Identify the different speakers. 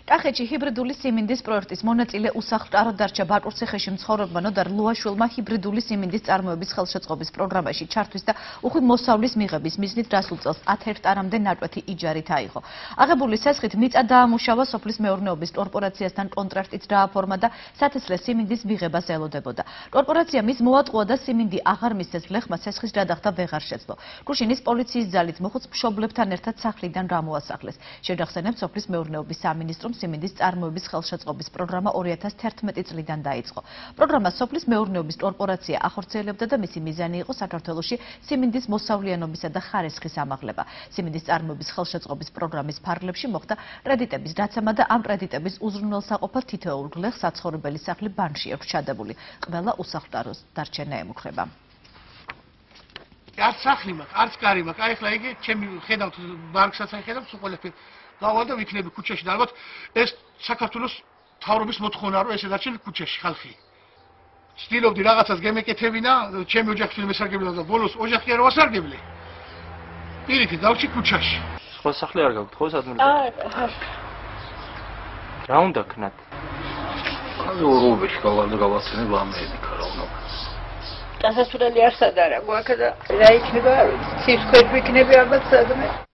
Speaker 1: კახეთში ჰიბრიდული სიმინდის პროექტის მონაწილე უსახლკარო დარჩა ბაკურციხეში მცხოვრებმა ნოდარ ლუაშვილმა ჰიბრიდული სიმინდის წარმოების ხელშეწყობის პროგრამაში ჩართვის და უხვი მოსავლის მიღების მიზნით დასულ წელს 10 ჰექტარამდე ნაკვეთი იჯარით აიღო. აღებული სასხით მიწა დაამუშავა სოფლის მეურნეობის კორპორაციასთან კონტრაქტიც დააფორმა და სათესლე სიმინდის მიღებას ელოდებოდა. კორპორაცია მის მოატყუა და სიმინდი აღარ მისცეს ბლეხმა სასხის გადახდა ვეღარ შეძლო. კუშინის პოლიციის ძალით მოხუც მშობლებთან ერთად სახლიდან გამოასახლეს. შეგახსენებთ, სოფლის მეურნეობის სამინისტრომ სიმინდის წარმოების ხელშეწყობის პროგრამა 2011 წლიდან დაიწყო. პროგრამა სოფლის მეურნეობის კორპორაცია ახორციელებდა და მისი მიზანი იყო საქართველოში სიმინდის მოსავლიანობისა და ხარისხის ამაღლება. სიმინდის წარმოების ხელშეწყობის პროგრამის ფარგლებში მოხდა კრედიტების დაცემა და ამ კრედიტების უზრუნველსაყოფად თითოეულ გლეხს საცხოვრებელი სახლი ბანკში აქვს ჩადებული. ყველა უსახლკაროს დარჩენა ემუქრება.
Speaker 2: არც სახლი მაქვს, არც კარი მაქვს. აი ახლა იგი ჩემი ხედავთ ბანკსაც ხედავთ, სულ ყველაფერი გავა და ვიქნები ქუჩაში და ალბათ ეს საქართველოს მთავრობის მოთხოვნა რომ ესე დარჩენ ქუჩაში ხალხი. ვცდილობდი რაღაცას გემეკეთებინა, ჩემი ოჯახი მესარგებლა და ბოლოს ოჯახი არ ვასარგებლე. პირიქით დავჭი ქუჩაში.
Speaker 3: სხვა სახლი არ გაქვთ ხო სადმელად? რა უნდა ქნათ?
Speaker 4: ორობაში გავაცინებ ამები ქარავნა.
Speaker 5: დასასრულელი არ სადარა გვაქვს და რა იქნება ცის ქვეშ ვიქნები ალბათ სადმე